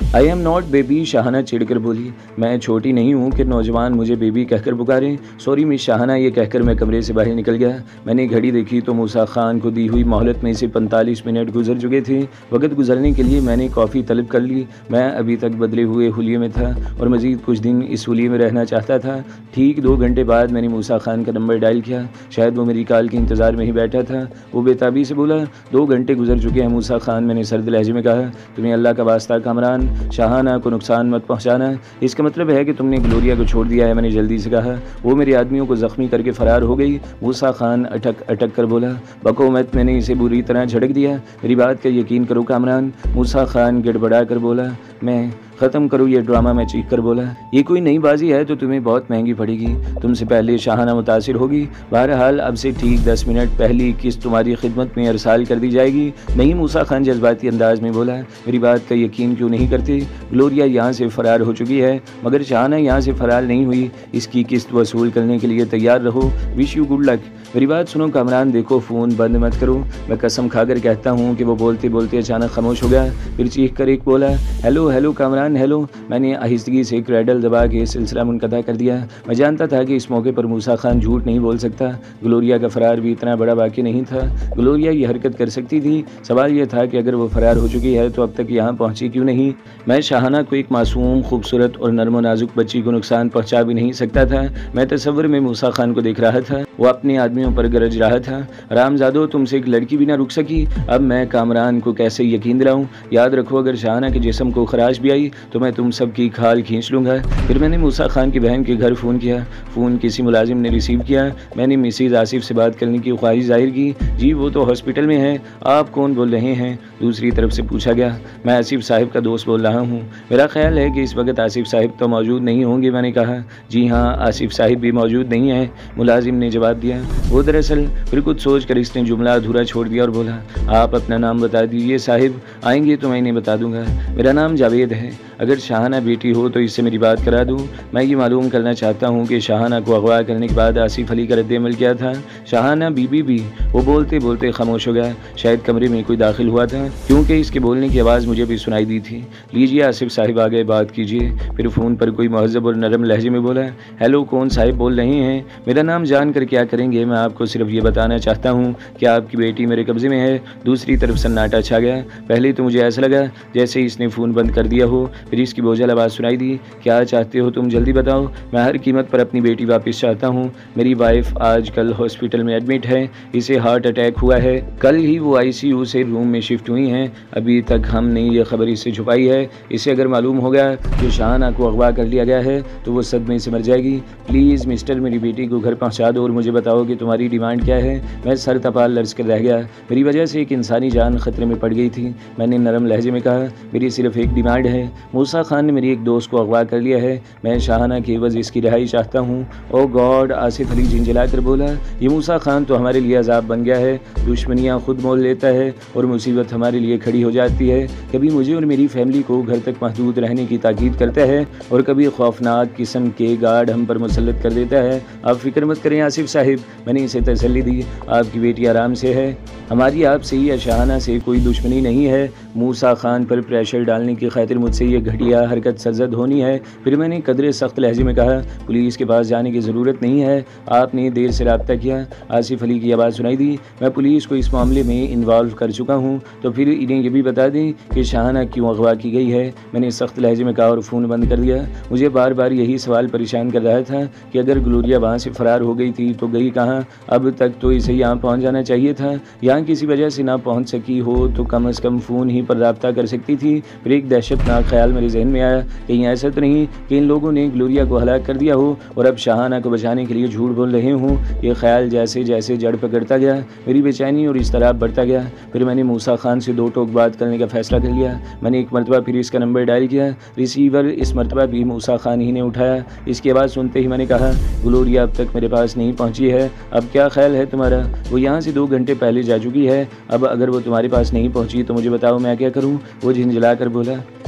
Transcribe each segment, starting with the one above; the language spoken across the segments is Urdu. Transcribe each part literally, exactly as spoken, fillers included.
I am not baby, Shahana चिढ़ कर बोली। मैं छोटी नहीं हूँ कि नौजवान मुझे बेबी कहकर पुकारें। सॉरी मिस शाहाना, ये कहकर मैं कमरे से बाहर निकल गया। मैंने घड़ी देखी तो मूसा खान को दी हुई मोहलत में से पैंतालीस मिनट गुजर चुके थे। वक्त गुजरने के लिए मैंने कॉफ़ी तलब कर ली। मैं अभी तक बदले हुए हुलिये में था और मज़ीद कुछ दिन इस हुलिये में रहना चाहता था। ठीक दो घंटे बाद मैंने मूसा खान का नंबर डायल किया। शायद वो मेरी कॉल के इंतज़ार में ही बैठा था। वो बेताबी से बोला, दो घंटे गुजर चुके हैं मूसा खान। मैंने सर्द लहजे में कहा, तुम्हें अल्लाह का वास्ता कामरान, शाहाना को नुकसान मत पहुंचाना। इसका मतलब है कि तुमने ग्लोरिया को छोड़ दिया है। मैंने जल्दी से कहा। वो मेरे आदमियों को ज़ख्मी करके फ़रार हो गई। मूसा खान अटक अटक कर बोला, बको मत, मैंने इसे बुरी तरह झड़क दिया। मेरी बात का यकीन करो कामरान। मूसा खान गिड़बड़ा कर बोला, मैं ख़त्म करो ये ड्रामा। मैं चीख कर बोला, ये कोई नई बाजी है तो तुम्हें बहुत महंगी पड़ेगी। तुमसे पहले शाहाना मुतासिर होगी। बहरहाल अब से ठीक दस मिनट पहली किस्त तुम्हारी खिदमत में अरसाल कर दी जाएगी। नहीं, मूसा खान जज्बाती अंदाज में बोला, मेरी बात का यकीन क्यों नहीं करते? ग्लोरिया यहाँ से फ़रार हो चुकी है मगर शाहाना यहाँ से फ़रार नहीं हुई। इसकी किस्त वसूल करने के लिए तैयार रहो। Wish you good luck. मेरी बात सुनो कामरान, देखो फ़ोन बंद मत करो। मैं कसम खाकर कहता हूँ कि वो बोलते बोलते अचानक खामोश हो गया। फिर चीख कर एक बोला, हेलो हेलो कामरान हेलो। मैंने आहिस्तगी से क्रैडल दबा के सिलसिला मुनक़ता कर दिया। मैं जानता था कि इस मौके पर मूसा खान झूठ नहीं बोल सकता। ग्लोरिया का फ़रार भी इतना बड़ा वाक़या नहीं था। ग्लोरिया ये हरकत कर सकती थी। सवाल यह था कि अगर वो फ़रार हो चुकी है तो अब तक यहाँ पहुँची क्यों नहीं? मैं शाहाना को एक मासूम, खूबसूरत और नर्म व नाजुक बच्ची को नुकसान पहुँचा भी नहीं सकता था। मैं तसव्वुर में मूसा खान को देख रहा था। वो अपने आदमियों पर गरज रहा था। रामजादो, तुमसे एक लड़की भी ना रुक सकी। अब मैं कामरान को कैसे यकीन दिलाऊं? याद रखो, अगर शाहाना के जिस्म को खराश भी आई तो मैं तुम सब की खाल खींच लूँगा। फिर मैंने मूसा खान की बहन के घर फ़ोन किया। फ़ोन किसी मुलाजिम ने रिसीव किया। मैंने मिसेज आसिफ से बात करने की ख्वाहिश जाहिर की। जी वो तो हॉस्पिटल में है। आप कौन बोल रहे हैं? दूसरी तरफ से पूछा गया। मैं आसिफ साहिब का दोस्त बोल रहा हूँ। मेरा ख्याल है कि इस वक्त आसिफ साहिब तो मौजूद नहीं होंगे। मैंने कहा, जी हाँ, आसिफ साहिब भी मौजूद नहीं है। मुलाजिम ने जवाब दिया। वो दरअसल फिर कुछ सोच कर इसने जुमला अधूरा छोड़ दिया और बोला, आप अपना नाम बता दीजिए साहिब, आएंगे तो मैं इन्हें बता दूंगा। मेरा नाम जावेद है। अगर शाहाना बेटी हो तो इससे मेरी बात करा दूं। मैं ये मालूम करना चाहता हूँ कि शाहाना को अगवा करने के बाद आसिफ अली का रद्द-ए-अमल क्या था? शाहाना बीबी भी। वो बोलते बोलते खामोश हो गया। शायद कमरे में कोई दाखिल हुआ था क्योंकि इसके बोलने की आवाज़ मुझे भी सुनाई दी थी। लीजिए आसिफ साहिब आ गए, बात कीजिए। फिर फ़ोन पर कोई महज़ब और नरम लहजे में बोला, हेलो, कौन साहिब बोल रहे हैं? मेरा नाम जान कर क्या करेंगे? मैं आपको सिर्फ ये बताना चाहता हूँ कि आपकी बेटी मेरे कब्ज़े में है। दूसरी तरफ सन्नाटा छा गया। पहले तो मुझे ऐसा लगा जैसे इसने फ़ोन बंद कर दिया हो। फिर इसकी बोझल आवाज़ सुनाई दी, क्या चाहते हो तुम, जल्दी बताओ। मैं हर कीमत पर अपनी बेटी वापस चाहता हूँ। मेरी वाइफ आज कल हॉस्पिटल में एडमिट है। इसे हार्ट अटैक हुआ है। कल ही वो आईसीयू से रूम में शिफ्ट हुई हैं। अभी तक हमने ये खबर इससे छुपाई है। इसे अगर मालूम हो गया कि शाहाना को अगवा कर लिया गया है तो वो सदमे से मर जाएगी। प्लीज़ मिस्टर, मेरी बेटी को घर पहुँचा दो और मुझे बताओ कि तुम्हारी डिमांड क्या है। मैं सर तपाल लर्ज कर रह गया। मेरी वजह से एक इंसानी जान खतरे में पड़ गई थी। मैंने नरम लहजे में कहा, मेरी सिर्फ एक डिमांड है। मूसा खान ने मेरी एक दोस्त को अगवा कर लिया है। मैं शाहाना की एवज़ इसकी रिहाई चाहता हूँ। ओ गॉड, आसिफ अली झिंझला कर बोला, ये मूसा खान तो हमारे लिए अजाब बन गया है। दुश्मनियाँ खुद मोल लेता है और मुसीबत हमारे लिए खड़ी हो जाती है। कभी मुझे और मेरी फैमिली को घर तक महदूद रहने की ताकीद करता है और कभी खौफनाक किस्म के गार्ड हम पर मुसल्लत कर देता है। आप फिक्र मत करें आसिफ साहिब, मैंने इसे तसल्ली दी। आपकी बेटी आराम से है। हमारी आपसे या शाहाना से कोई दुश्मनी नहीं है। मूसा खान पर प्रेशर डालने की खातिर मुझसे ये घटिया हरकत सरजद होनी है। फिर मैंने कदरे सख्त लहजे में कहा, पुलिस के पास जाने की ज़रूरत नहीं है। आपने देर से रब्ता किया। आसिफ अली की आवाज़ सुनाई दी। मैं पुलिस को इस मामले में इन्वॉल्व कर चुका हूँ, तो फिर इन्हें यह भी बता दें कि शाहाना क्यों अगवा की गई है। मैंने सख्त लहजे में कहा और फ़ोन बंद कर दिया। मुझे बार बार यही सवाल परेशान कर रहा था कि अगर ग्लोरिया वहाँ से फ़रार हो गई थी तो गई कहाँ? अब तक तो इसे यहाँ पहुँच जाना चाहिए था। यहाँ किसी वजह से ना पहुँच सकी हो तो कम अज़ कम फ़ोन ही पर रब्ता कर सकती थी। फिर एक दहशतनाक ख्याल मेरे जहन में आया, कहीं ऐसा तो नहीं कि इन लोगों ने ग्लोरिया को हलाक कर दिया हो और अब शाहाना को बचाने के लिए झूठ बोल रहे हों। ये ख्याल जैसे जैसे जड़ पकड़ता गया, मेरी बेचैनी और इज़्तिराब बढ़ता गया। फिर मैंने मूसा खान से दो टोक बात करने का फ़ैसला कर लिया। मैंने एक मरतबा फिर इसका नंबर डायल किया। रिसीवर इस मरतबा भी मूसा खान ही ने उठाया। इसकी आवाज़ सुनते ही मैंने कहा, ग्लोरिया अब तक मेरे पास नहीं पहुँची है। अब क्या ख्याल है तुम्हारा? वो यहाँ से दो घंटे पहले जा चुकी है। अब अगर वो तुम्हारे पास नहीं पहुँची तो मुझे बताओ, मैं क्या करूँ? वो झिंझला कर बोला,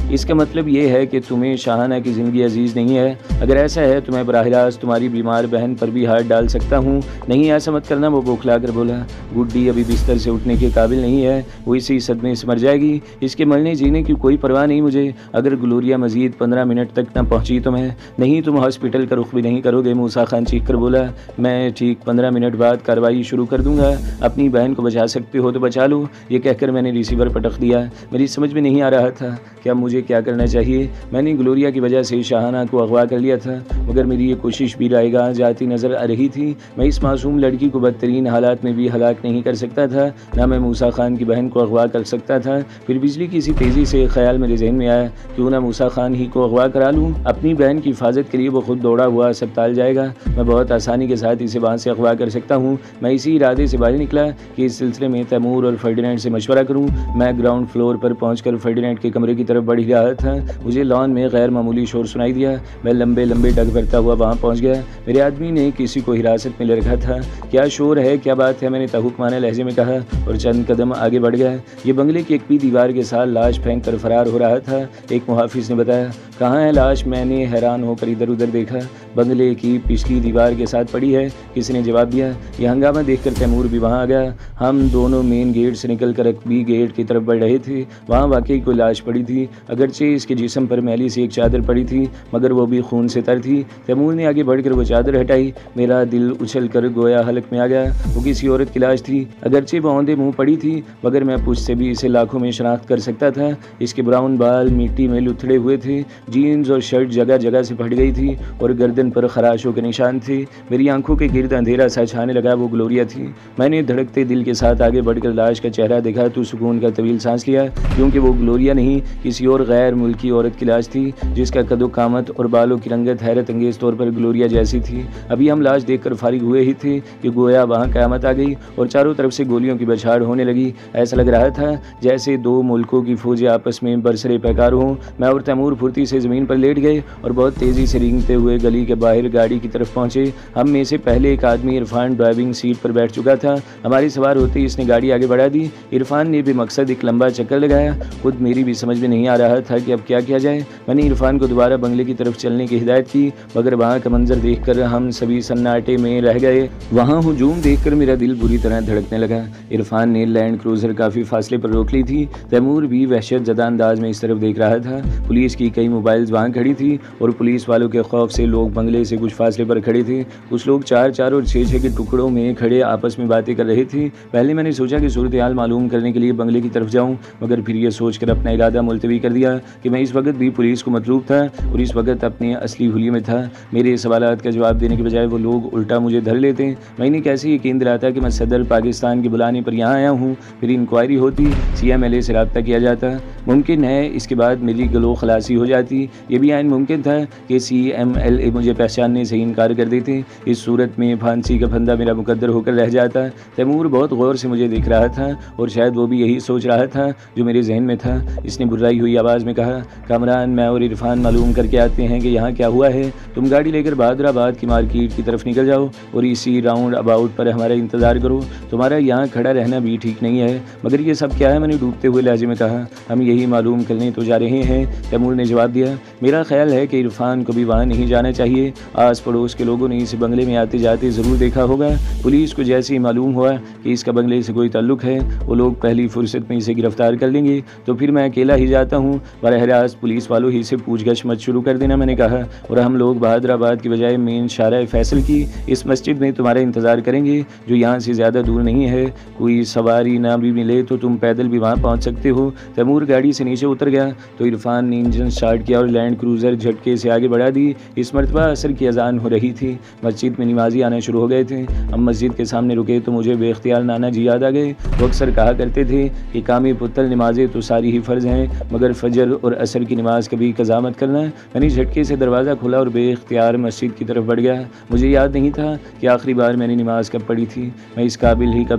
اس کا مطلب یہ ہے کہ تمہیں شاہانہ کی زندگی عزیز نہیں ہے؟ اگر ایسا ہے تو میں براہ راست تمہاری بیمار بہن پر بھی ہاتھ ڈال سکتا ہوں۔ نہیں ایسا مت کرنا، وہ بوکھلا کر بولا۔ گڈی ابھی بستر سے اٹھنے کے قابل نہیں ہے، وہ اسی صدمے سے مر جائے گی، اس کے مرنے جینے کی کوئی پرواہ نہیں مجھے۔ اگر گلوریا مزید پندرہ منٹ تک نہ پہنچی تو میں نہیں تم ہاسپٹل کا رخ بھی نہیں کرو گے، موسیٰ خان چیخ کر بولا۔ میں ٹھیک پندرہ منٹ بعد کارروائی شروع کر دوں گا، اپنی بہن کو بچا سکتے ہو تو بچا لو۔ یہ کہہ کر میں نے ریسیور پٹخ دیا۔ میری سمجھ میں نہیں آ رہا تھا کہ اب مجھے کیا کرنا چاہیے۔ میں نے گلوریا کی وجہ سے شاہانہ کو اغوا کر لیا تھا، مگر میری یہ کوشش بھی رائے گاہ جاتی نظر آ رہی تھی۔ میں اس معصوم لڑکی کو بدترین حالات میں بھی ہلاک نہیں کر سکتا تھا، نہ میں موسیٰ خان کی بہن کو اغوا کر سکتا تھا۔ پھر بجلی کی سی تیزی سے خیال میرے ذہن میں آیا، کیوں نہ موسیٰ خان ہی کو اغوا کرا لوں؟ اپنی بہن کی حفاظت کے لیے وہ خود دوڑا ہوا اسپتال جائے گا، میں بہت آسانی کے ساتھ اسے وہاں سے اغوا کر سکتا ہوں۔ میں اسی ارادے سے باہر نکلا کہ اس سلسلے میں تیمور اور فرڈینینڈ سے مشورہ کروں۔ میں گراؤنڈ فلور پر پہنچ کر فرڈینینڈ کے کمرے کی طرف بڑھ ہی رہا تھا، مجھے لان میں غیر معمولی شور سنائی دیا۔ میں لمبے لمبے ڈگ بھرتا ہوا وہاں پہنچ گیا۔ میرے آدمی نے کسی کو حراست میں لے رکھا تھا۔ کیا شور ہے، کیا بات ہے، میں نے تہکمانہ لہجے میں کہا اور چند قدم آگے بڑھ گیا۔ یہ بنگلے کی ایک بھی دیوار کے ساتھ لاش پھینک کر فرار ہو رہا تھا، ایک محافظ نے بتایا۔ کہاں ہے لاش؟ میں نے حیران ہو کر ادھر ادھر دیکھا۔ بنگلے کی پچھلی دیوار کے ساتھ پڑی ہے، کسی نے جواب دیا۔ یہ ہنگامہ دیکھ کر تیمور بھی وہاں آ گیا۔ ہم دونوں مین گیٹ سے نکل کر اکبی گیٹ کی طرف بڑھ رہے تھے۔ وہاں واقعی کوئی لاش پڑی تھی، اگرچہ اس کے جسم پر میلی سی ایک چادر پڑی تھی، مگر وہ بھی خون سے تر تھی۔ تیمور نے آگے بڑھ کر وہ چادر ہٹائی۔ میرا دل اچھل کر گویا حلق میں آ گیا۔ وہ کسی عورت کی لاش تھی، اگرچہ وہ اوندے منہ پڑی تھی، مگر میں پوچھ سے بھی اسے لاکھوں میں شناخت کر سکتا تھا۔ اس کے براؤن بال مٹی میں لتھڑے ہوئے تھے، جینز اور شرٹ جگہ جگہ سے پھٹ گئی تھی اور گردن پر خراشوں کے نشان تھے۔ میری آنکھوں کے گرد اندھیرا سا چھانے لگا، وہ گلوریا تھی۔ میں نے دھڑکتے دل کے ساتھ آگے بڑھ کر لاش کا چہرہ دیکھا تو سکون کا طویل سانس لیا، کیونکہ وہ گلوریا نہیں، کسی اور غیر ملکی عورت کی لاش تھی، جس کا قد و قامت اور بالوں کی رنگت حیرت انگیز طور پر گلوریا جیسی تھی۔ ابھی ہم لاش دیکھ کر فارغ ہوئے ہی تھے کہ گویا وہاں قیامت آ گئی اور چاروں طرف سے گولیوں کی بچھاڑ ہونے لگی۔ ایسا لگ رہا تھا جیسے دو ملکوں کی فوجیں آپس میں برسرے پیکار ہوں۔ میں اور تیمور پھرتی سے زمین پر لیٹ گئے اور بہت تیزی سے رینگتے ہوئے گلی کے باہر گاڑی کی طرف پہنچے۔ ہم میں سے پہلے ایک آدمی عرفان ڈرائیونگ سیٹ پر بیٹھ چکا تھا۔ ہماری سوار ہوتے ہی اس نے گاڑی آگے بڑھا دی۔ عرفان نے بے مقصد ایک لمبا چکر لگایا۔ خود میری بھی سمجھ میں نہیں آ رہا تھا کہ اب کیا کیا جائے۔ میں نے عرفان کو دوبارہ بنگلے کی طرف چلنے کی ہدایت کی، مگر وہاں کا منظر دیکھ کر ہم سبھی سناٹے میں رہ گئے۔ وہاں ہجوم دیکھ کر میرا دل بری طرح دھڑکنے لگا۔ عرفان نے لینڈ کروزر کافی فاصلے پر روک لی تھی۔ تیمور بھی وحشت زدہ انداز میں اس طرف دیکھ رہا تھا۔ پولیس کی کئی موبائلز وہاں کھڑی تھی اور پولیس والوں کے خوف سے لوگ بنگلے سے کچھ فاصلے پر کھڑے تھے۔ کچھ لوگ چار چار اور چھ چھ کے ٹکڑوں میں کھڑے آپس میں باتیں کر رہے تھے۔ پہلے میں نے سوچا کہ صورتحال معلوم کرنے کے لیے بنگلے کی طرف جاؤں، مگر پھر یہ سوچ کر اپنا ارادہ ملتوی کر دیا کہ میں اس وقت بھی پولیس کو مطلوب تھا اور اس وقت اپنے اصلی حلیے میں تھا۔ میرے سوالات کا جواب دینے کے بجائے وہ لوگ الٹا مجھے دھر لیتے۔ میں نے کیسے یقین دلاتا کہ میں صدر پاکستان کے بلانے پر یہاں آیا ہوں؟ پھر انکوائری ہوتی، سی ایم ایل اے سے رابطہ کیا جاتا، ممکن ہے اس کے بعد میری گلو خلاصی ہو جاتی۔ یہ بھی عین ممکن تھا کہ سی ایم ایل اے مجھے پہچاننے سے انکار کر دیتے۔ اس صورت میں پھانسی کا پھندا میرا مقدر ہو کر رہ جاتا۔ تیمور بہت غور سے مجھے دیکھ رہا تھا اور شاید وہ بھی یہی سوچ رہا تھا جو میرے ذہن میں تھا۔ اس نے بررائی ہوئی آواز میں کہا، کامران، میں اور عرفان معلوم کر کے آتے ہیں کہ یہاں کیا ہوا ہے۔ تم گاڑی لے کر بہادر آباد کی مارکیٹ کی طرف نکل جاؤ اور اسی راؤنڈ اباؤٹ پر ہمارا انتظار کرو۔ تمہارا یہاں کھڑا رہنا بھی ٹھیک نہیں ہے۔ مگر یہ سب کیا ہے؟ میں نے ڈوبتے ہوئے لہجے میں کہا۔ ہم یہی معلوم کرنے تو جا رہے ہیں، تیمور نے جواب دیا۔ میرا خیال ہے کہ عرفان کو بھی وہاں نہیں جانا چاہیے۔ آس پڑوس کے لوگوں نے اسے بنگلے میں آتے جاتے ضرور دیکھا ہوگا۔ پولیس کو جیسے ہی معلوم ہوا کہ اس کا بنگلے سے کوئی تعلق ہے، وہ لوگ پہلی فرصت میں اسے گرفتار کر لیں گے، تو پھر میں اکیلا ہی جاتا ہوں۔ براہ راست پولیس والوں ہی سے پوچھ گچھ مت شروع کر دینا، میں نے کہا، اور ہم لوگ بہادر آباد کی بجائے مین شارع فیصل کی اس مسجد میں تمہارا انتظار کریں گے، جو یہاں سے زیادہ دور نہیں ہے۔ کوئی سواری نہ بھی ملے تو تم پیدل بھی وہاں پہنچ سکتے ہو۔ تیمور گاڑی سے نیچے اتر گیا تو عرفان نے انجن سٹارٹ کیا اور لینڈ کروزر جھٹکے سے آگے بڑھا دی۔ اس مرتبہ عصر کی اذان ہو رہی تھی۔ مسجد میں نمازی آنا شروع ہو گئے تھے۔ ہم مسجد کے سامنے رکے تو مجھے بے اختیار نانا جی یاد آ گئے۔ وہ اکثر کہا کرتے تھے کہ کامی پتل نمازیں تو ساری ہی فرض ہیں، مگر فجر اور عصر کی نماز کبھی قضا مت کرنا۔ میں نے جھٹکے سے دروازہ کھولا اور بے اختیار مسجد کی طرف بڑھ گیا۔ مجھے یاد نہیں تھا کہ آخری بار میں نے نماز کب پڑھی تھی۔ میں اس قابل ہی کب تھا کہ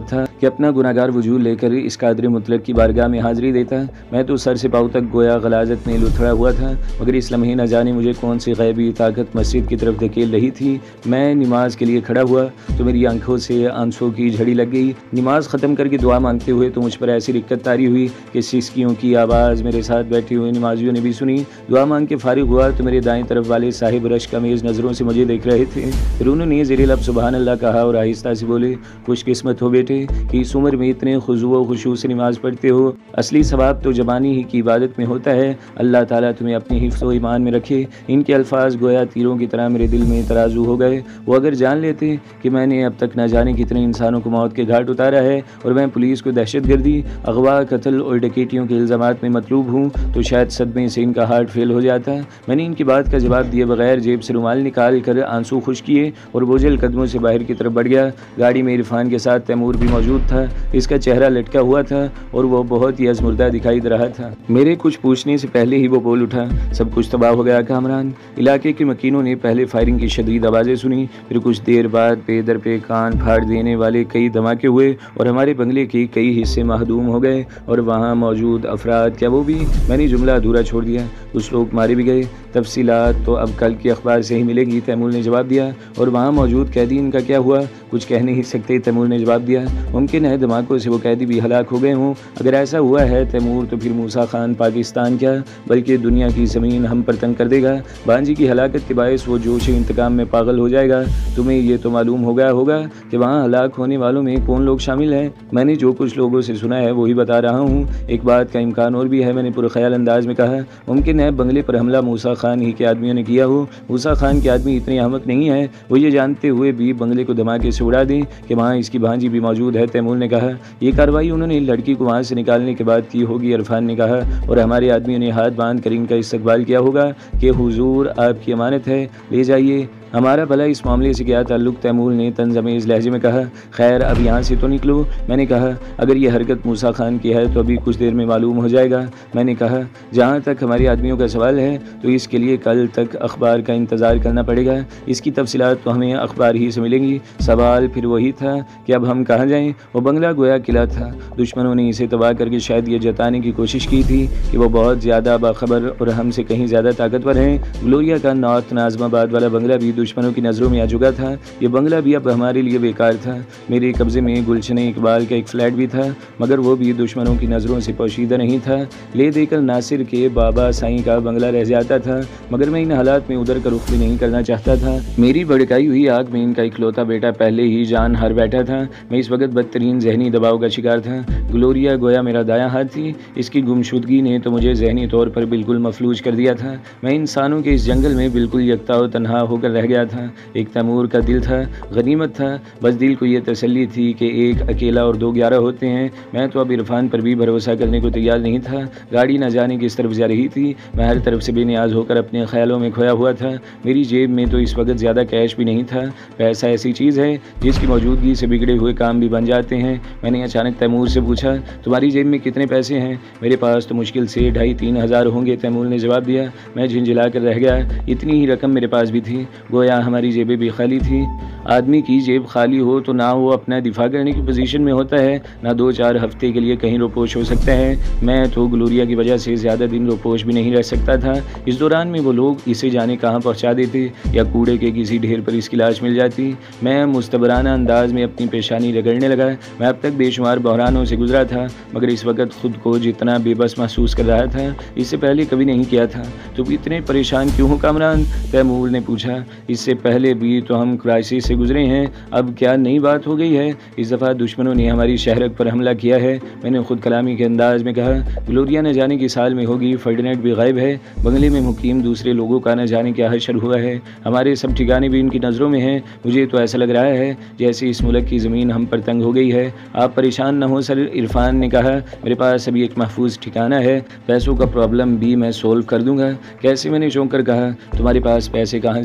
کہ اپنا گناہگار وجود لے کر اس قادر مطلق کی بارگاہ میں حاضری دیتا۔ میں تو سر سے پاؤں تک گویا غلاظت میں لتھڑا ہوا تھا، مگر اس لمحے نہ جانے مجھے کون سی غیبی طاقت مسجد کی طرف دھکیل رہی تھی۔ میں نماز کے لیے کھڑا ہوا تو میری آنکھوں سے آنسوں کی جھڑی لگ گئی۔ نماز ختم کر کے دعا مانگتے ہوئے تو مجھ پر ایسی رکت طاری ہوئی کہ سسکیوں کی آواز میرے ساتھ بیٹھے ہوئے نمازیوں نے بھی سنی۔ دعا مانگ کے فارغ ہوا تو میرے دائیں طرف والے صاحب رش کمیز نظروں سے مجھے دیکھ رہے تھے۔ پھر انہوں نے زیر لب سبحان اللہ کہا اور آہستہ سے بولے، خوش قسمت ہو بیٹے کہ اس عمر میں اتنے خضوع و خشوع سے نماز پڑھتے ہو۔ اصلی ثواب تو جبانی ہی کی عبادت میں ہوتا ہے۔ اللہ تعالیٰ تمہیں اپنی حفظ و ایمان میں رکھے۔ ان کے الفاظ گویا تیروں کی طرح میرے دل میں ترازو ہو گئے۔ وہ اگر جان لیتے کہ میں نے اب تک نہ جانے کتنے انسانوں کو موت کے گھاٹ اتارا ہے اور میں پولیس کو دہشت گردی، اغوا، قتل اور ڈکیٹیوں کے الزامات میں مطلوب ہوں تو شاید صدمے سے ان کا ہارٹ فیل ہو جاتا۔ میں نے ان کی بات کا جواب دیے بغیر جیب سے رومال نکال کر آنسو خشک کیے اور بوجھل قدموں سے باہر کی طرف بڑھ گیا۔ گاڑی میں عرفان کے ساتھ تیمور بھی موجود تھا۔ اس کا چہرہ لٹکا ہوا تھا اور وہ بہت ہی ازمردہ دکھائی دے رہا تھا۔ میرے کچھ پوچھنے سے پہلے ہی وہ بول اٹھا، سب کچھ تباہ ہو گیا کامران۔ علاقے کے مکینوں نے پہلے فائرنگ کی شدید آوازیں سنی، پھر کچھ دیر بعد پے در پہ کان پھاڑ دینے والے کئی دھماکے ہوئے اور ہمارے بنگلے کے کئی حصے مہدوم ہو گئے اور وہاں موجود افراد، کیا وہ بھی؟ میں نے جملہ ادھورا چھوڑ دیا۔ کچھ لوگ مارے بھی گئے۔ تفصیلات تو اب کل کے اخبار سے ہی ملے گی، تیمور نے جواب دیا۔ اور وہاں موجود قیدین کا کیا ہوا؟ کچھ کہہ نہیں سکتے، تیمور نے جواب دیا۔ ممکن ہے دھماکوں سے وہ قیدی بھی ہلاک ہو گئے ہوں۔ اگر ایسا ہوا ہے تیمور تو پھر موسیٰ خان پاکستان کیا بلکہ دنیا کی زمین ہم پر تنگ کر دے گا۔ بانجی کی ہلاکت کے باعث وہ جوش انتقام میں پاگل ہو جائے گا۔ تمہیں یہ تو معلوم ہو گیا ہوگا کہ وہاں ہلاک ہونے والوں میں کون لوگ شامل ہیں؟ میں نے جو کچھ لوگوں سے سنا ہے وہی بتا رہا ہوں۔ ایک بات کا امکان اور بھی ہے، میں نے پرخیال انداز میں کہا۔ ممکن ہے بنگلے پر حملہ موسیٰ خان ہی کے آدمیوں نے کیا ہو۔ موسیٰ خان کے آدمی اتنے احمق نہیں ہیں، وہ یہ جانتے ہوئے بھی بنگلے کو دھماکے سے اڑا دیں کہ وہاں اس کی بھانجی بھی موجود ہے، تیمور نے کہا۔ یہ کارروائی انہوں نے لڑکی کو وہاں سے نکالنے کے بعد کی ہوگی، عرفان نے کہا، اور ہمارے آدمیوں نے ہاتھ باندھ کر ان کا استقبال کیا ہوگا کہ حضور آپ کی امانت ہے، لے جائیے۔ ہمارا بھلا اس معاملے سے کیا تعلق؟ تیمور نے طنزآمیز لہجے میں کہا۔ خیر اب یہاں سے تو نکلو، میں نے کہا۔ اگر یہ حرکت موسیٰ خان کی ہے تو ابھی کچھ دیر میں معلوم ہو جائے گا، میں نے کہا۔ جہاں تک ہمارے آدمیوں کا سوال ہے تو اس کے لیے کل تک اخبار کا انتظار کرنا پڑے گا۔ اس کی تفصیلات تو ہمیں اخبار ہی سے ملیں گی۔ سوال پھر وہی تھا کہ اب ہم کہاں جائیں؟ وہ بنگلہ گویا قلعہ تھا۔ دشمنوں نے اسے تباہ کر کے شاید یہ جتانے کی کوشش کی تھی کہ وہ بہت زیادہ باخبر اور ہم سے کہیں زیادہ طاقتور ہیں۔ گلوریا کا نارتھ ناظم آباد والا بنگلہ بھی دشمنوں کی نظروں میں آ چکا تھا۔ یہ بنگلہ بھی اب ہمارے لیے بیکار تھا۔ میرے قبضے میں گلشن اقبال کا ایک فلیٹ بھی تھا، مگر وہ بھی دشمنوں کی نظروں سے پوشیدہ نہیں تھا۔ لے دے کر ناصر کے بابا سائیں کا بنگلہ رہ جاتا تھا، مگر میں ان حالات میں ادھر کا رخ بھی نہیں کرنا چاہتا تھا۔ میری بھڑکائی ہوئی آگ میں ان کا اکلوتا بیٹا پہلے ہی جان ہار بیٹھا تھا۔ میں اس وقت بدترین ذہنی دباؤ کا شکار تھا۔ گلوریا گویا میرا دایاں ہاتھ تھی۔ اس کی گمشدگی نے تو مجھے ذہنی طور پر بالکل مفلوج کر دیا تھا۔ میں انسانوں کے اس جنگل میں بالکل یکتا و تنہا ہو کر رہ گیا تھا۔ ایک تیمور کا دل تھا، غنیمت تھا، بس دل کو یہ تسلی تھی کہ ایک اکیلا اور دو گیارہ ہوتے ہیں۔ میں تو اب عرفان پر بھی بھروسہ کرنے کو تیار نہیں تھا۔ گاڑی نہ جانے کس طرف جا رہی تھی، میں ہر طرف سے بے نیاز ہو کر اپنے خیالوں میں کھویا ہوا تھا۔ میری جیب میں تو اس وقت زیادہ کیش بھی نہیں تھا۔ پیسہ ایسی چیز ہے جس کی موجودگی سے بگڑے ہوئے کام بھی بن جاتے ہیں۔ میں نے اچانک تیمور سے پوچھا، تمہاری جیب میں کتنے پیسے ہیں؟ میرے پاس تو مشکل سے ڈھائی تین ہزار ہوں گے، تیمور نے جواب دیا۔ میں جھنجھلا کر رہ گیا۔ اتنی ہی رقم میرے پاس بھی تھی، گویا ہماری جیبیں بھی خالی تھی۔ آدمی کی جیب خالی ہو تو نہ وہ اپنا دفاع کرنے کی پوزیشن میں ہوتا ہے، نہ دو چار ہفتے کے لیے کہیں روپوش ہو سکتا ہے۔ میں تو گلوریا کی وجہ سے زیادہ دن روپوش بھی نہیں رہ سکتا تھا۔ اس دوران میں وہ لوگ اسے جانے کہاں پہنچا دیتے یا کوڑے کے کسی ڈھیر پر اس کی لاش مل جاتی۔ میں مستبرانہ انداز میں اپنی پیشانی رگڑنے لگا۔ میں اب تک بے شمار بحرانوں سے گزرا تھا، مگر اس وقت خود کو جتنا بے بس محسوس کر رہا تھا اس سے پہلے کبھی نہیں کیا تھا۔ تو اتنے پریشان کیوں ہو کامران؟ تیمور نے پوچھا۔ اس سے پہلے بھی تو ہم کرائسس سے گزرے ہیں، اب کیا نئی بات ہو گئی ہے؟ اس دفعہ دشمنوں نے ہماری شہرک پر حملہ کیا ہے، میں نے خود کلامی کے انداز میں کہا۔ گلوریا نہ جانے کی سال میں ہوگی، فرڈینڈ بھی غائب ہے، بنگلے میں مقیم دوسرے لوگوں کا نہ جانے کیا حشر ہوا ہے، ہمارے سب ٹھکانے بھی ان کی نظروں میں ہیں۔ مجھے تو ایسا لگ رہا ہے جیسے اس ملک کی زمین ہم پر تنگ ہو گئی ہے۔ آپ پریشان نہ ہو سر، عرفان نے کہا، میرے پاس ابھی ایک محفوظ ٹھکانہ ہے، پیسوں کا پرابلم بھی میں سولو کر دوں گا۔ کیسے؟ میں نے چونک کر کہا۔ تمہارے پاس پیسے کہاں سے آئے؟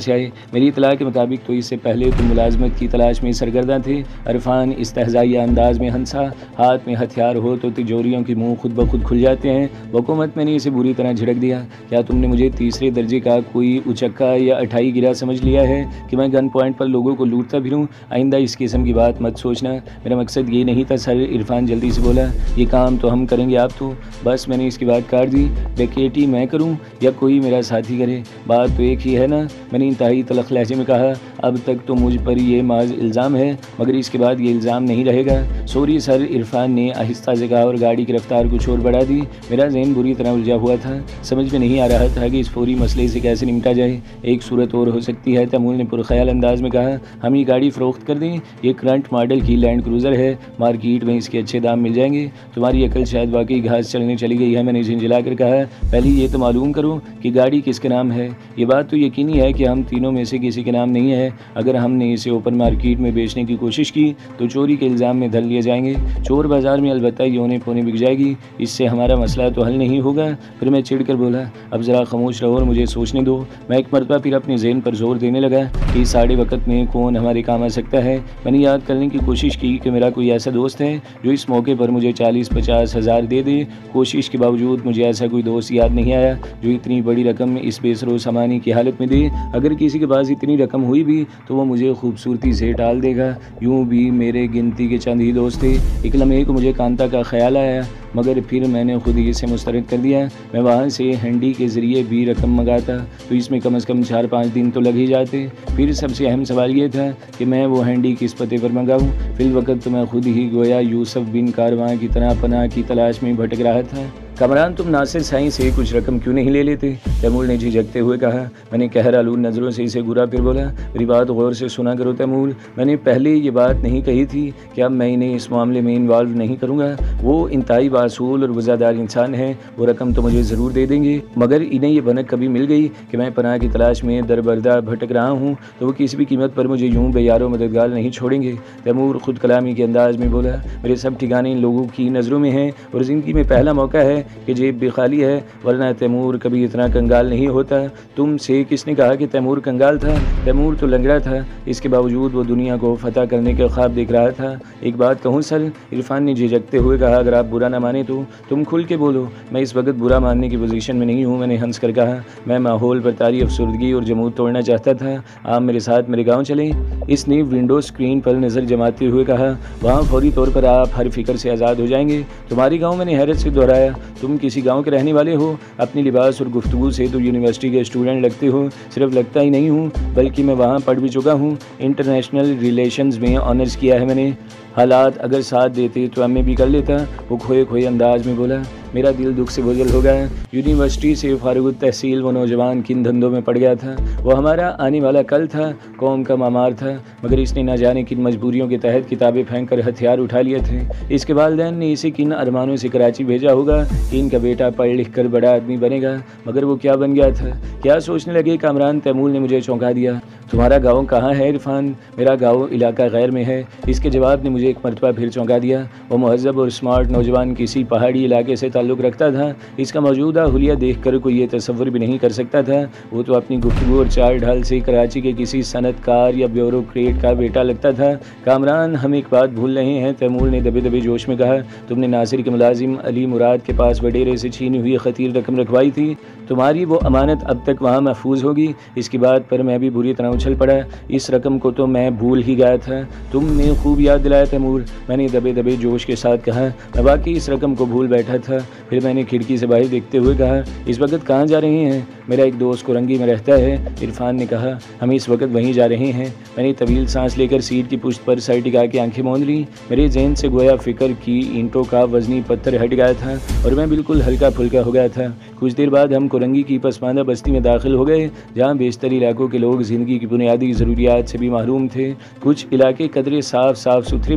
میری اطلاع کے مطابق تو اس سے پہلے تم ملازمت کی تلاش میں سرگرداں تھے۔ عرفان استہزائیہ انداز میں ہنسا۔ ہاتھ میں ہتھیار ہو تو تجوریوں کے منہ خود بخود کھل جاتے ہیں۔ حکومت میں نے اسے بری طرح جھڑک دیا۔ کیا تم نے مجھے تیسرے درجے کا کوئی اچکا یا اٹھائی گرا سمجھ لیا ہے کہ میں گن پوائنٹ پر لوگوں کو لوٹتا پھروں؟ آئندہ اس قسم کی بات مت سوچنا، میرا مقصد یہ نہیں تھا سر۔ عرفان جلدی سے بولا۔ یہ کام تو ہم کریں گے، آپ تو بس۔ میں نے اس کی بات کاٹ دی۔ بیکیٹی میں کروں یا کوئی میرا ساتھی کرے، بات تو ایک ہی ہے نا، میں نے انتہائی تلخ لہجے میں کہا۔ اب تک تو مجھ پر یہ محض الزام ہے، مگر اس کے بعد یہ الزام نہیں رہے گا۔ سوری سر، عرفان نے آہستہ سے کہا اور گاڑی کی رفتار کچھ اور بڑھا دی۔ میرا ذہن بری طرح الجھا ہوا تھا، سمجھ میں نہیں آ رہا تھا کہ اس فوری مسئلے سے کیسے نمٹا جائے۔ ایک صورت اور ہو سکتی ہے، تیمور نے پرخیال انداز میں کہا۔ ہم یہ گاڑی فروخت کر دیں، یہ کرنٹ ماڈل کی لینڈ کروزر ہے، مارکیٹ میں اس کے اچھے دام مل جائیں گے۔ تمہاری عقل شاید واقعی گھاس چلنے چلی گئی ہے، میں نے جھنجھلا کر کہا۔ پہلے یہ تو معلوم کرو کہ گاڑی کس کے نام ہے۔ یہ بات تو یقینی ہے کہ ہم تینوں میں سے کسی کے نام نہیں ہے۔ اگر ہم نے اسے اوپن مارکیٹ میں بیچنے کی کوشش کی تو چوری کے الزام میں دھر لیے جائیں گے۔ چور بازار میں البتہ یونے پونے بک جائے گی، اس سے ہمارا مسئلہ تو حل نہیں ہوگا۔ پھر میں چڑھ کر بولا، اب ذرا خاموش رہو اور مجھے سوچنے دو۔ میں ایک مرتبہ پھر اپنے ذہن پر زور دینے لگا کہ اس ساڑھے وقت میں کون ہمارے کام آ سکتا ہے۔ میں نے یاد کرنے کی کوشش کی کہ میرا کوئی ایسا دوست ہے جو اس موقع پر مجھے چالیس پچاس ہزار دے دے۔ کوشش کے باوجود مجھے ایسا کوئی دوست یاد نہیں آیا جو اتنی بڑی رقم اس بے سر و سامانی کی حالت میں دے۔ اگر کسی کے پاس اتنی رقم ہوئی بھی تو وہ مجھے خوبصورتی سے ٹال دے گا۔ یوں بھی میرے گنتی کے چند ہی دوست تھے۔ ایک لمحے کو مجھے کانتا کا خیال آیا، مگر پھر میں نے خود ہی اسے مسترد کر دیا۔ میں وہاں سے ہینڈی کے ذریعے بھی رقم منگاتا تو اس میں کم از کم چار پانچ دن تو لگ ہی جاتے۔ پھر سب سے اہم سوال یہ تھا کہ میں وہ ہینڈی کس پتے پر منگاؤں۔ فی الوقت تو میں خود ہی گویا یوسف بن کارواں کی طرح پناہ کی تلاش میں بھٹک رہا تھا۔ کامران، تم ناصر سائیں سے کچھ رقم کیوں نہیں لے لیتے؟ تیمور نے جھجکتے ہوئے کہا۔ میں نے قہر آلود نظروں سے اسے گھورا، پھر بولا، میری بات غور سے سنا کرو تیمور۔ میں نے پہلے یہ بات نہیں کہی تھی کہ اب میں انہیں اس معاملے میں انوالو نہیں کروں گا۔ وہ انتہائی باصول اور وفادار انسان ہیں، وہ رقم تو مجھے ضرور دے دیں گے، مگر انہیں یہ بھنک کبھی مل گئی کہ میں پناہ کی تلاش میں دربردہ بھٹک رہا ہوں تو وہ کسی بھی قیمت پر مجھے یوں بے یار و مددگار نہیں چھوڑیں گے۔ تیمور خود کلامی کے انداز میں بولا، میرے سب ٹھکانے ان لوگوں کی نظروں میں ہیں اور زندگی میں پہلا موقع ہے کہ جیب بھی خالی ہے، ورنہ تیمور کبھی اتنا کنگال نہیں ہوتا۔ تم سے کس نے کہا کہ تیمور کنگال تھا؟ تیمور تو لنگڑا تھا، اس کے باوجود وہ دنیا کو فتح کرنے کے خواب دیکھ رہا تھا۔ ایک بات کہوں سر، عرفان نے جھجکتے ہوئے کہا، اگر آپ برا نہ مانیں تو تم کھل کے بولو۔ میں اس وقت برا ماننے کی پوزیشن میں نہیں ہوں، میں نے ہنس کر کہا۔ میں ماحول پر طاری افسردگی اور جمود توڑنا چاہتا تھا۔ آپ میرے ساتھ میرے گاؤں چلیں؟ اس نے ونڈو اسکرین پر نظر جماتے ہوئے کہا۔ وہاں فوری طور پر آپ ہر فکر سے آزاد ہو جائیں گے۔ تمہاری گاؤں؟ میں نے حیرت سے دہرایا۔ تم کسی گاؤں کے رہنے والے ہو؟ اپنی لباس اور گفتگو سے تو یونیورسٹی کے اسٹوڈنٹ لگتے ہو۔ صرف لگتا ہی نہیں ہوں بلکہ میں وہاں پڑھ بھی چکا ہوں، انٹرنیشنل ریلیشنز میں آنرز کیا ہے میں نے۔ حالات اگر ساتھ دیتے تو ایم اے بھی کر لیتا، وہ کھوئے کھوئے انداز میں بولا۔ میرا دل دکھ سے بوجھل ہو گیا۔ یونیورسٹی سے فارغ التحصیل وہ نوجوان کن دھندوں میں پڑ گیا تھا؟ وہ ہمارا آنے والا کل تھا، قوم کا معمار تھا، مگر اس نے نہ جانے کن مجبوریوں کے تحت کتابیں پھینک کر ہتھیار اٹھا لیے تھے۔ اس کے والدین نے اسے کن ارمانوں سے کراچی بھیجا ہوگا کہ ان کا بیٹا پڑھ لکھ کر بڑا آدمی بنے گا، مگر وہ کیا بن گیا تھا؟ کیا سوچنے لگے کامران؟ تیمور نے مجھے چونکا دیا۔ تمہارا گاؤں کہاں ہے عرفان؟ میرا گاؤں علاقہ غیر میں ہے۔ اس کے جواب نے مجھے ایک مرتبہ پھر چونکا دیا۔ وہ مہذب اور اسمارٹ نوجوان کسی پہاڑی علاقے سے تعلق رکھتا تھا۔ اس کا موجودہ حلیہ دیکھ کر کوئی یہ تصور بھی نہیں کر سکتا تھا۔ وہ تو اپنی گفتگو اور چال ڈھال سے کراچی کے کسی صنعت کار یا بیوروکریٹ کا بیٹا لگتا تھا۔ کامران، ہم ایک بات بھول رہے ہیں، تیمور نے دبے دبے جوش میں کہا۔ تم نے ناصر کے ملازم علی مراد کے پاس وڈیرے سے چھینی ہوئی خطیر رقم رکھوائی تھی، تمہاری وہ امانت اب تک وہاں محفوظ ہوگی۔ اس کی بات پر میں بھی بری طرح اچھل پڑا۔ اس رقم کو تو میں بھول ہی گیا تھا، تم نے خوب یاد دلایا تیمور، میں نے دبے دبے جوش کے ساتھ کہا۔ میں واقعی اس رقم کو بھول بیٹھا تھا۔ پھر میں نے کھڑکی سے باہر دیکھتے ہوئے کہا، اس وقت کہاں جا رہے ہیں؟ میرا ایک دوست کورنگی میں رہتا ہے، عرفان نے کہا۔ ہم اس وقت وہیں جا رہے ہیں۔ میں نے طویل سانس لے کر سیٹ کی پشت پر سر ٹکا کے آنکھیں موند لیں۔ میرے ذہن سے گویا فکر کی اینٹوں کا وزنی پتھر ہٹ گیا تھا اور میں بالکل ہلکا پھلکا ہو گیا تھا۔ کچھ دیر بعد ہم کورنگی کی پسماندہ بستی میں داخل ہو گئے، جہاں بیشتر علاقوں کے لوگ زندگی کی بنیادی ضروریات سے بھی محروم تھے۔ کچھ علاقے قدرے صاف صاف ستھرے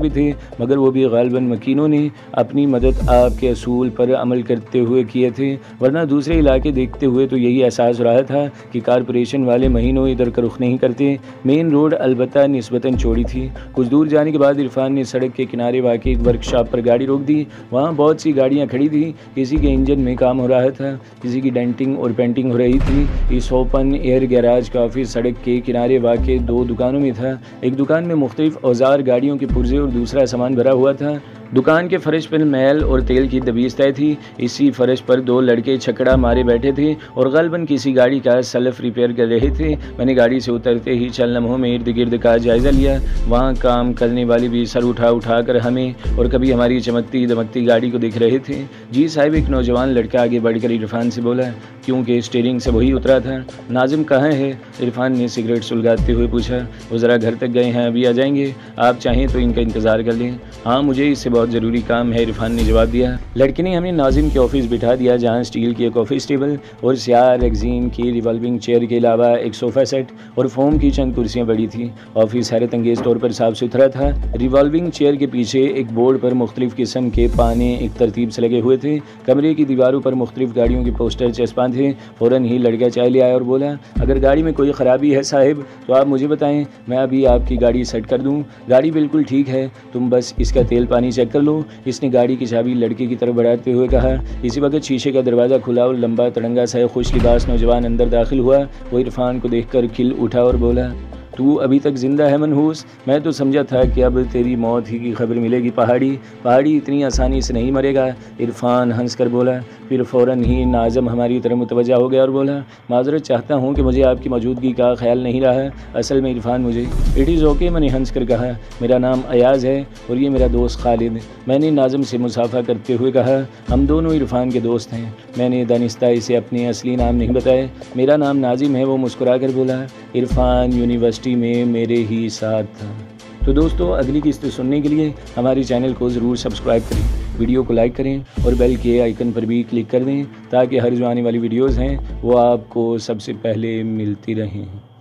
بھی تھے مگر وہ بھی غالباً مکینوں نے اپنی مدد آپ کے اصول پر عمل کرتے ہوئے کیے تھے، ورنہ دوسرے علاقے دیکھتے ہوئے تو یہی احساس ہو رہا تھا کہ کارپوریشن والے مہینوں ادھر کا رخ نہیں کرتے۔ مین روڈ البتہ نسبتاً چوڑی تھی۔ کچھ دور جانے کے بعد عرفان نے سڑک کے کنارے واقع ایک ورک شاپ پر گاڑی روک دی۔ وہاں بہت سی گاڑیاں کھڑی تھیں، کسی کے انجن میں کام ہو رہا تھا، کسی کی ڈینٹنگ اور پینٹنگ ہو رہی تھی۔ اس اوپن ایئر گیراج کا آفس سڑک کے کنارے واقع دو دکانوں میں تھا۔ ایک دکان میں مختلف اوزار، گاڑیوں کے پرزے اور دوسرا سامان بھرا ہوا تھا۔ دکان کے فرش پر میل اور تیل کی دبیش طے تھی۔ اسی فرش پر دو لڑکے چھکڑا مارے بیٹھے تھے اور غالباً کسی گاڑی کا سیلف ریپیئر کر رہے تھے۔ میں نے گاڑی سے اترتے ہی چند لمحوں میں ارد گرد کا جائزہ لیا۔ وہاں کام کرنے والے بھی سر اٹھا اٹھا کر ہمیں اور کبھی ہماری چمکتی دمکتی گاڑی کو دیکھ رہے تھے۔ جی صاحب، ایک نوجوان لڑکا آگے بڑھ کر عرفان سے بولا، کیونکہ اسٹیئرنگ سے وہی اترا تھا۔ ناظم کہاں ہے؟ عرفان نے سگریٹ سلگاتے ہوئے پوچھا۔ وہ ذرا گھر تک گئے ہیں، ابھی آ جائیں گے، آپ چاہیں تو ان کا انتظار کر لیں۔ ہاں، مجھے اس سے بہت ضروری کام ہے، عرفان نے جواب دیا۔ لڑکے نے ہمیں ناظم کے آفس بٹھا دیا، جہاں اسٹیل کی ایک آفس ٹیبل اور سیاہ ریگزین کی ریوالونگ چیئر کے علاوہ ایک صوفہ سیٹ اور فوم کی چند کرسیاں پڑی تھیں۔ آفس حیرت انگیز طور پر صاف ستھرا تھا۔ ریوالونگ چیئر کے پیچھے ایک بورڈ پر مختلف قسم کے پانے ایک ترتیب سے لگے ہوئے تھے۔ کمرے کی دیواروں پر مختلف گاڑیوں کے پوسٹر چسپاں تھے۔ فوراً ہی لڑکا چائے لے آیا اور بولا، اگر گاڑی میں کوئی خرابی ہے صاحب تو آپ مجھے بتائیں، میں ابھی آپ کی گاڑی سیٹ کر دوں۔ گاڑی بالکل ٹھیک ہے، تم بس اس کا تیل پانی چیک کر لو۔ اس نے گاڑی کی چابی لڑکے کی طرف بڑھاتے ہوئے کہا۔ اسی وقت شیشے کا دروازہ کھلا اور لمبا تڑنگا سا خوش لباس نوجوان اندر داخل ہوا۔ وہ عرفان کو دیکھ کر کھل اٹھا اور بولا، تو ابھی تک زندہ ہے منحوس؟ میں تو سمجھا تھا کہ اب تیری موت ہی کی خبر ملے گی۔ پہاڑی پہاڑی اتنی آسانی سے نہیں مرے گا، عرفان ہنس کر بولا۔ پھر فوراً ہی ناظم ہماری طرف متوجہ ہو گیا اور بولا، معذرت چاہتا ہوں کہ مجھے آپ کی موجودگی کا خیال نہیں رہا، اصل میں عرفان مجھے اٹ از اوکے، میں نے ہنس کر کہا، میرا نام ایاز ہے اور یہ میرا دوست خالد۔ میں نے ناظم سے مصافحہ کرتے ہوئے کہا، ہم دونوں عرفان کے دوست ہیں۔ میں نے دانستہ اسے اپنے اصلی نام نہیں بتایا۔ میرا نام ناظم ہے، وہ مسکرا کر بولا۔ عرفان یونیورسٹی میں میرے ہی ساتھ تھا۔ تو دوستو، اگلی قسط سننے کے لیے ہماری چینل کو ضرور سبسکرائب کریں، ویڈیو کو لائک کریں اور بیل کے آئیکن پر بھی کلک کر دیں تاکہ ہر جو آنے والی ویڈیوز ہیں وہ آپ کو سب سے پہلے ملتی رہیں۔